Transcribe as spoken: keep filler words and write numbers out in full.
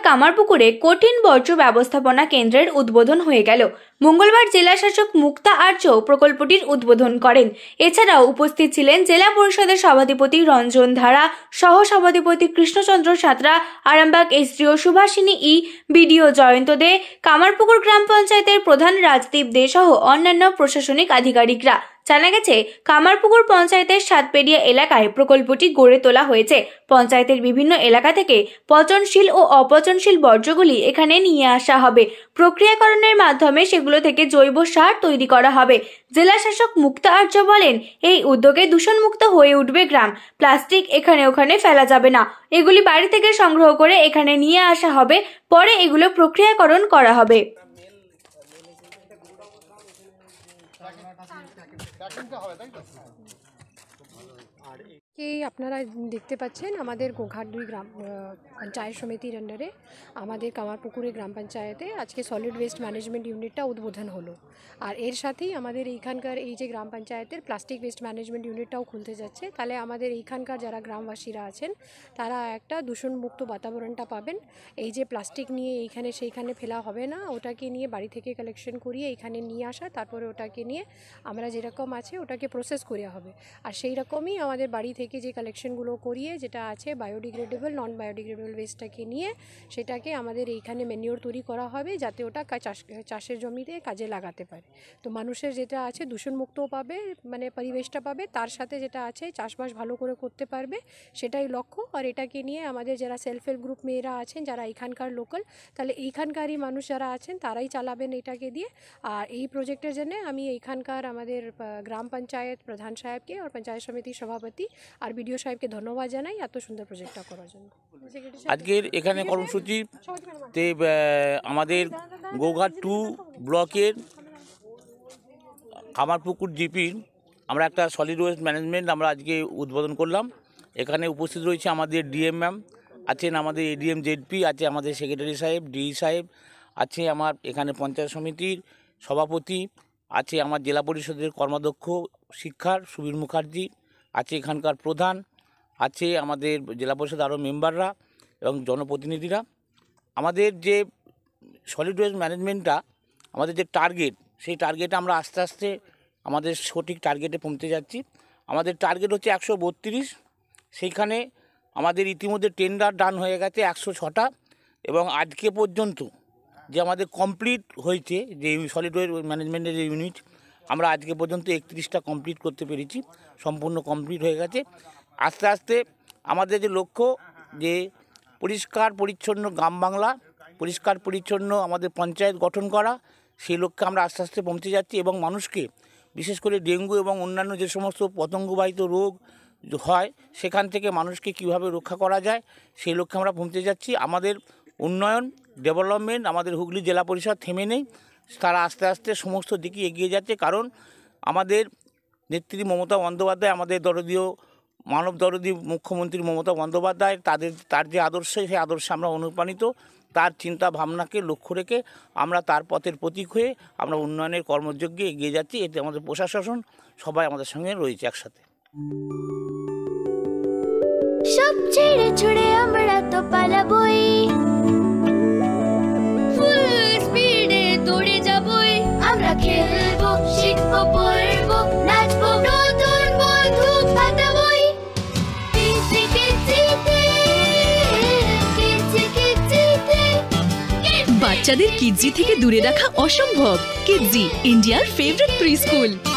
কামারপুকুরে কঠিন বর্জ্য ব্যবস্থাপনা কেন্দ্রের উদ্বোধন হয়ে গেল। মঙ্গলবার জেলা শাসক মুক্তা আর্য প্রকল্পটির উদ্বোধন করেন। এছাড়াও উপস্থিত ছিলেন জেলা পরিষদের সভাধিপতি রঞ্জন ধারা, সহ সভাধিপতি কৃষ্ণচন্দ্র সাঁতরা, আরামবাগ এসডিও সুভাষিনী ই, বিডিও জয়ন্ত দে, কামারপুকুর গ্রাম পঞ্চায়েতের প্রধান রাজদীপ দে সহ অন্যান্য প্রশাসনিক আধিকারিকরা। জানা গেছে, কামারপুকুর পঞ্চায়েতের সাতপেডিয়া এলাকায় প্রকল্পটি গড়ে তোলা হয়েছে। পঞ্চায়েতের বিভিন্ন এলাকা থেকে পচনশীল ও অপচনশীল বর্জ্যগুলি এখানে নিয়ে আসা হবে। প্রক্রিয়াকরণের মাধ্যমে সেগুলো থেকে জৈব সার তৈরি করা হবে। জেলা শাসক মুক্তা আর্য বলেন, এই উদ্যোগে দূষণমুক্ত হয়ে উঠবে গ্রাম। প্লাস্টিক এখানে ওখানে ফেলা যাবে না। এগুলি বাড়ি থেকে সংগ্রহ করে এখানে নিয়ে আসা হবে, পরে এগুলো প্রক্রিয়াকরণ করা হবে। এই আপনারা দেখতে পাচ্ছেন আমাদের গোঘাট দুই গ্রাম পঞ্চায়েত সমিতির আন্ডারে আমাদের কামারপুকুরে গ্রাম পঞ্চায়েতে আজকে সলিড ওয়েস্ট ম্যানেজমেন্ট ইউনিটটা উদ্বোধন হলো। আর এর সাথেই আমাদের এইখানকার এই যে গ্রাম পঞ্চায়েতের প্লাস্টিক ওয়েস্ট ম্যানেজমেন্ট ইউনিটটাও খুলতে যাচ্ছে। তাহলে আমাদের এইখানকার যারা গ্রামবাসীরা আছেন তারা একটা দূষণমুক্ত বাতাবরণটা পাবেন। এই যে প্লাস্টিক নিয়ে এইখানে সেইখানে ফেলা হবে না, ওটাকে নিয়ে বাড়ি থেকে কালেকশন করিয়ে এইখানে নিয়ে আসা, তারপরে ওটাকে নিয়ে আমরা যেরকম আছে ওটাকে প্রসেস করা হবে। আর সেই রকমই আমাদের বাড়ি থেকে যে কালেকশনগুলো করিয়ে যেটা আছে বায়োডিগ্রেডেবল নন বায়োডিগ্রেডেবল ওয়েস্টটাকে নিয়ে সেটাকে আমাদের এইখানে ম্যানিওর তৈরি করা হবে, যাতে ওটা চাষ চাষের জমিতে কাজে লাগাতে পারে। তো মানুষের যেটা আছে দূষণমুক্তও পাবে, মানে পরিবেশটা পাবে, তার সাথে যেটা আছে চাষবাস ভালো করে করতে পারবে, সেটাই লক্ষ্য। আর এটাকে নিয়ে আমাদের যারা সেলফ হেল্প গ্রুপ মেয়েরা আছেন, যারা এইখানকার লোকাল, তাহলে এইখানকারই মানুষ যারা আছেন তারাই চালাবেন এটাকে দিয়ে। আর এই প্রজেক্টের জন্য আমি এইখানকার আমাদের গ্রাম পঞ্চায়েত প্রধান সাহেবকে আর পঞ্চায়েত সমিতির সভাপতি আর বিডিও সাহেবকে ধন্যবাদ জানাই এত সুন্দর প্রজেক্টটা করার জন্য। আজকের এখানে কর্মসূচিতে আমাদের গোঘাট টু ব্লকের কামারপুকুর জিপির আমরা একটা সলিড ওয়েস্ট ম্যানেজমেন্ট আমরা আজকে উদ্বোধন করলাম। এখানে উপস্থিত রয়েছে আমাদের ডিএম ম্যাম আছেন, আমাদের এডিএম জেডপি আছে, আমাদের সেক্রেটারি সাহেব, ডিই সাহেব আছে, আমার এখানে পঞ্চায়েত সমিতির সভাপতি আছে, আমার জেলা পরিষদের কর্মাধ্যক্ষ শিক্ষার সুবীর মুখার্জি আছে, এখানকার প্রধান আছে, আমাদের জেলা পরিষদ আরও মেম্বাররা এবং জনপ্রতিনিধিরা। আমাদের যে সলিড ওয়েস্ট ম্যানেজমেন্টটা আমাদের যে টার্গেট, সেই টার্গেটে আমরা আস্তে আস্তে আমাদের সঠিক টার্গেটে পৌঁছে যাচ্ছি। আমাদের টার্গেট হচ্ছে একশো বত্রিশ, সেইখানে আমাদের ইতিমধ্যে টেন্ডার ডান হয়ে গেছে একশো ছটা, এবং আজকে পর্যন্ত যে আমাদের কমপ্লিট হয়েছে যে সলিড ওয়েস্ট ম্যানেজমেন্টের যে ইউনিট, আমরা আজকে পর্যন্ত একত্রিশটা কমপ্লিট করতে পেরেছি, সম্পূর্ণ কমপ্লিট হয়ে গেছে। আস্তে আস্তে আমাদের যে লক্ষ্য যে পরিষ্কার পরিচ্ছন্ন গ্রাম বাংলা, পরিষ্কার পরিচ্ছন্ন আমাদের পঞ্চায়েত গঠন করা, সেই লক্ষ্যে আমরা আস্তে আস্তে পৌঁছে যাচ্ছি। এবং মানুষকে বিশেষ করে ডেঙ্গু এবং অন্যান্য যে সমস্ত পতঙ্গবাহিত রোগ হয় সেখান থেকে মানুষকে কিভাবে রক্ষা করা যায় সেই লক্ষ্যে আমরা পৌঁছে যাচ্ছি। আমাদের উন্নয়ন ডেভেলপমেন্ট আমাদের হুগলি জেলা পরিষদ থেমে নেই, তারা আস্তে আস্তে সমস্ত দিকে এগিয়ে যাচ্ছে। কারণ আমাদের নেত্রী মমতা বন্দ্যোপাধ্যায়, আমাদের দরদীয় মানব দরদী মুখ্যমন্ত্রী মমতা বন্দ্যোপাধ্যায়, তাদের তার যে আদর্শ, সেই আদর্শে আমরা অনুপ্রাণিত। তার চিন্তা ভাবনাকে লক্ষ্য রেখে আমরা তার পথের প্রতীক হয়ে আমরা উন্নয়নের কর্মযজ্ঞে এগিয়ে যাচ্ছি। এতে আমাদের প্রশাসন সবাই আমাদের সঙ্গে রয়েছে একসাথে। সব ছেড়ে ছুড়ে আমরা তো পালাবই, ফুল স্পিডে দৌড়ে যাবই, আমরা খেলবো, শিখবো, পড়বো, নাচবো, নতুন বন্ধু পাতাবই। কিচি কিচিতে, কিচি কিচিতে। বাচ্চাদের কিডজি থেকে দূরে রাখা অসম্ভব। কিডজি, ইন্ডিয়ার ফেভারিট প্রি স্কুল।